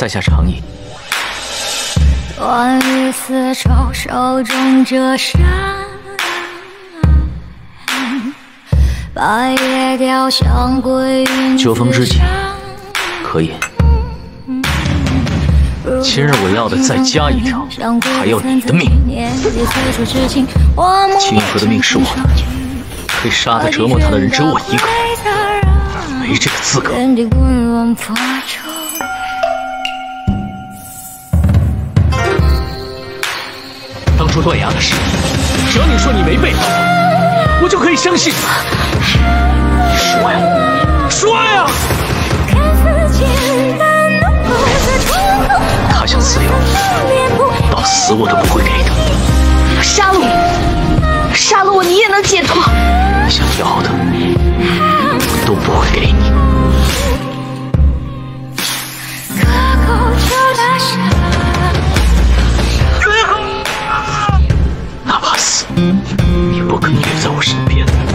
在下长意。 断于丝绸，手中折扇，白叶雕像归云。 酒逢知己，可以。今日我要的再加一条，还要你的命。清河的命是我的，可以杀他折磨他的人只有我一个，没这个资格。当初断崖的事，只要你说你没背叛我，我就可以相信。你说呀，说呀！他想自由，到死我都不会给他。 杀了我，杀了我，你也能解脱。 你想要的，我都不会给你。哪怕死，也不可能留在我身边。